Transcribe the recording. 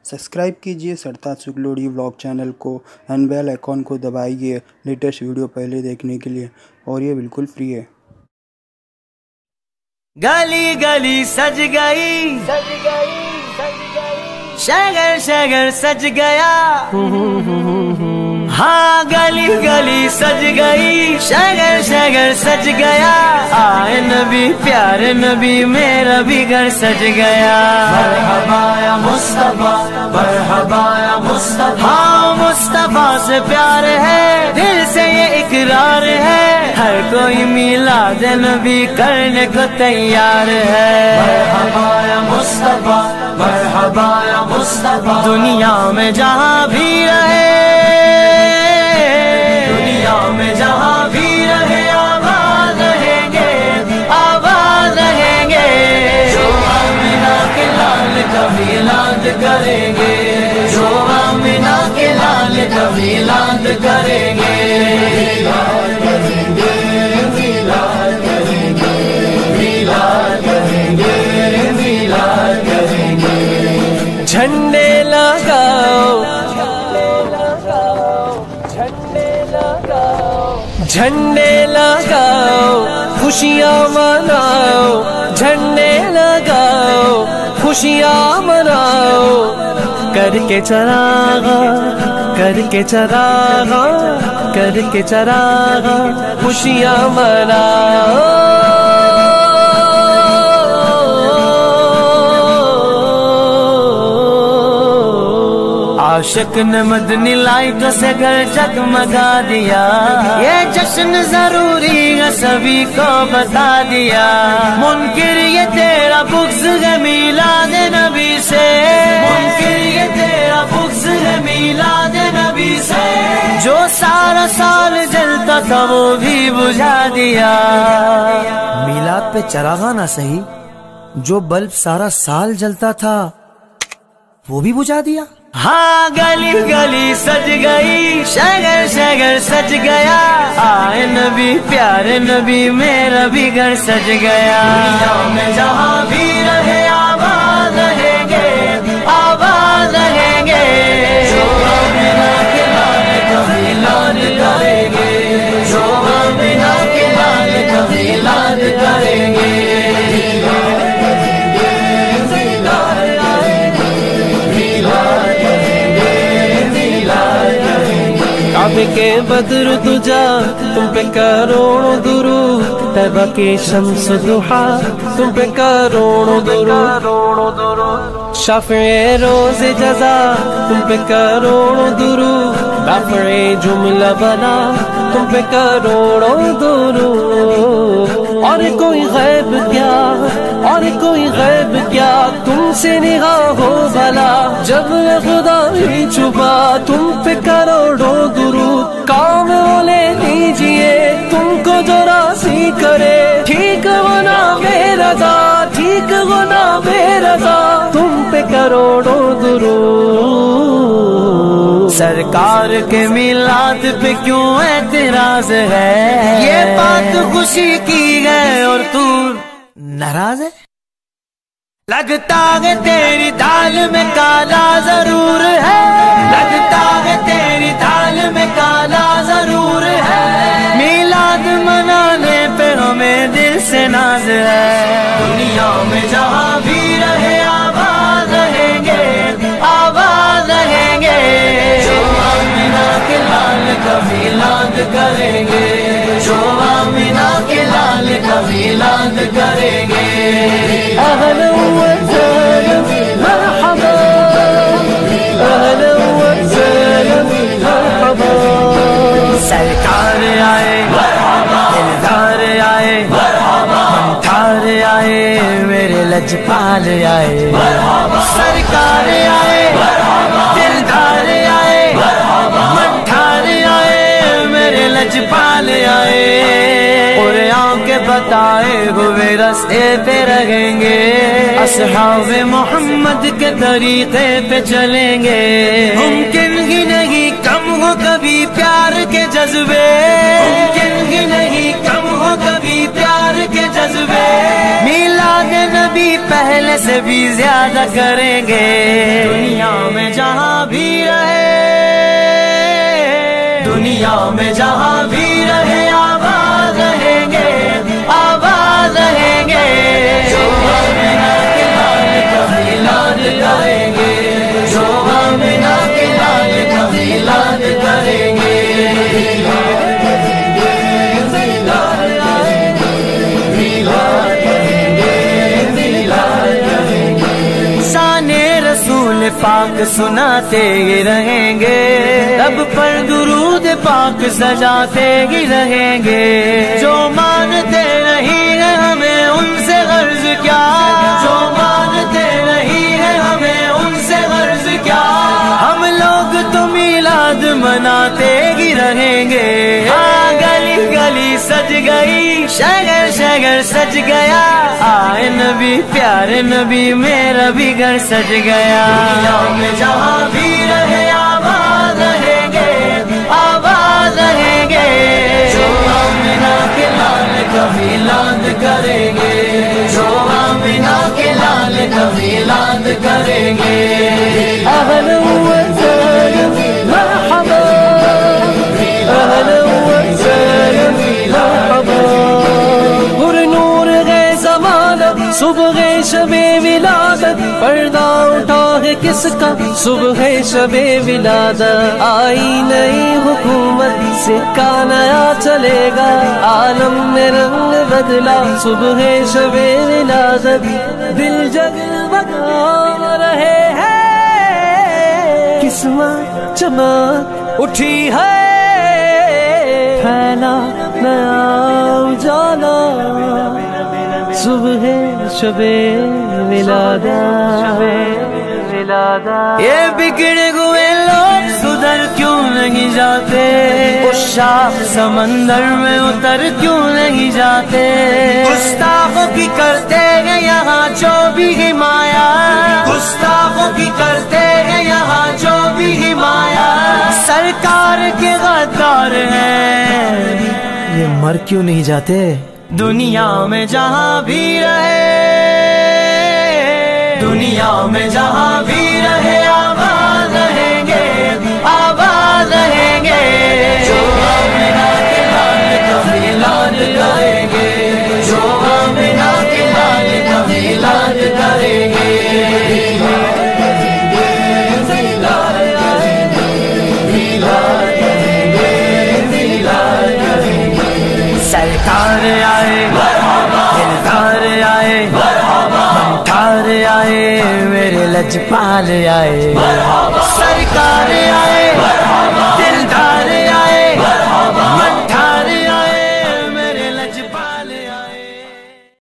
Subscribe कीजिए Sartaj Suglodi vlog channel को and bell icon को दबाइए लेटेस्ट वीडियो पहले देखने के लिए, और ये बिल्कुल फ्री है। गली गली सज गई, शहर शहर सज गया। हाँ गली गली सज गई, शहर शहर सज गया। आए नबी प्यारे नबी, मेरा भी घर सज गया। मरहबा या मुस्तफा, मरहबा या मुस्तफा। हाँ मुस्तफा से प्यार है, दिल से ये इकरार है। हर कोई मिलाद नबी करने को तैयार है। मरहबा या मुस्तफा, मरहबा या मुस्तफा। दुनिया में जहाँ भी रहे, दुनिया में जहाँ भी रहे, आबाद रहेंगे, आबाद रहेंगे। जो आमिना के लाल का मिलाद करेंगे, जो आमिना के लाल का मिलाद करेंगे। मिलाद करेंगे, मिलाद करेंगे, मिलाद करेंगे, मिलाद करेंगे। झंडे लगाओ, झंडे लगाओ, खुशियाँ मनाओ। झंडे लगाओ, खुशियाँ मनाओ। करके चरागा, करके चरागा, करके चरागा, खुशियाँ मनाओ। आशिक ने मदनी लाइटों से घर जगमगा दिया। ये जश्न जरूरी है सभी को बता दिया। मुनकिर ये तेरा बुग़्ज़ है मिलाद नबी से, मुनकिर ये तेरा बुग़्ज़ है मिलाद नबी से। जो सारा साल जलता था वो भी बुझा दिया। मिलाद पे चरागा ना सही, जो बल्ब सारा साल जलता था वो भी बुझा दिया। हाँ गली गली सज गई, शहर शहर सज गया। आए नबी प्यारे नबी, मेरा भी घर सज गया। दुनिया में जहाँ भी रहे, आबाद रहेंगे, आबाद रहेंगे। जो आमिना के लाल का मिलाद करेंगे, जो आमिना के लाल का मिलाद करेंगे। काबे के बद्र तुझा, तुम पे करोड़ों दुरूद। तैबा के शम्स दुहा, तुम पे करोड़ों दुरूद। शाफ़िए रोज़ जज़ा, तुम पे करोड़ों दुरूद। दाफ़े जुमला बना, तुम पे करोड़ों दुरूद। और कोई गैब क्या, और कोई गैब क्या, तुमसे निगाहो भला। जब खुदा ही छुपा, तुम पे करोड़ों दुरूद। काम ले लीजिए, तुमको जो राज़ी करे। ठीक होना बेरज़ा, ठीक होना बेरज़ा, तुम पे करोड़ों दुरूद। सरकार के मिलाद पे क्यों एतराज है? ये बात खुशी की है और तू नाराज है। लगता है तेरी दाल में काला जरूर है, लगता है तेरी दाल में काला जरूर है। मिलाद मनाने पे हमें दिल से नाज है। दुनिया में जहाँ भी रहे, आबाद रहेंगे, आबाद रहेंगे। जो आमिना के लाल का मिलाद करेंगे, जो आमिना के लाल का मिलाद करेंगे। अहलन व सहलन मरहबा, अहलन व सहलन मरहबा। सरकार आए, दिलदार आए, मंठार आए, मेरे लजपाल आए। सरकार आए, दिलदार आए, मंठार आए, मेरे लजपाल आए। और आंखें बताए हुए रास्ते पे रहेंगे, असहाबे मोहम्मद के तरीके पे चलेंगे। मुमकिन ही नहीं कम हो कभी प्यार के जज्बे, मुमकिन ही नहीं कम हो कभी प्यार के जज्बे। मिलाद नबी पहले से भी ज्यादा करेंगे। दुनिया में دنیا میں جہاں بھی رہے آباد رہیں گے، آباد رہیں گے، جو آمنہ کے لال کا میلاد کریں گے، جو آمنہ کے لال کا میلاد کریں گے، پاک سناتے ہی رہیں گے، رب پر درود پاک سجاتے ہی رہیں گے، جو مانتے نہیں ہیں ہمیں ان سے غرض کیا، جو مانتے نہیں ہیں ہمیں ان سے غرض کیا، ہم لوگ تو میلاد مناتے ہی رہیں گے، ہاں گلی گلی سج گئی، شہر شہر سج گیا، آئے نبی پیارے نبی میرا بھی گھر سج گیا، دنیا میں جہاں بھی رہے آباد رہیں گے، آباد رہیں گے، جو آمنہ کے لال کا میلاد کریں گے، جو آمنہ کے لال کا میلاد کریں گے، اہلا وسہلا مرحبا، اہلا وسہلا مرحبا، پر نور ہے زمانہ صبح شب ولادت، پردہ اٹھا ہے کس کا صبح شب ولادت، آئی نئی حکومت سکہ نیا چلے گا، عالم میں رنگ بدلا صبح شب ولادت، دل جگمگا رہے ہیں، قسمت چمک اٹھی ہے، پھیلا نیا اجالا صبح شب ولادت، یہ بگڑے ہوئے لوگ سدھر کیوں نہیں جاتے، اس شاخ سمندر میں اتر کیوں نہیں جاتے، گستاخوں کی کرتے ہیں یہاں جو بھی حمایت، گستاخوں کی کرتے ہیں یہاں جو بھی حمایت، سرکار کے غدار ہیں، یہ مر کیوں نہیں جاتے، دنیا میں جہاں بھی رہے، دنیا میں جہاں بھی رہے آباد رہیں گے، آباد رہیں گے، جو آمنہ کے لال کا میلاد کریں گے، جو آمنہ کے لال کا میلاد کریں گے، سرکار آئے، دلدار آئے، منٹار آئے، میرے لجپال آئے، سرکار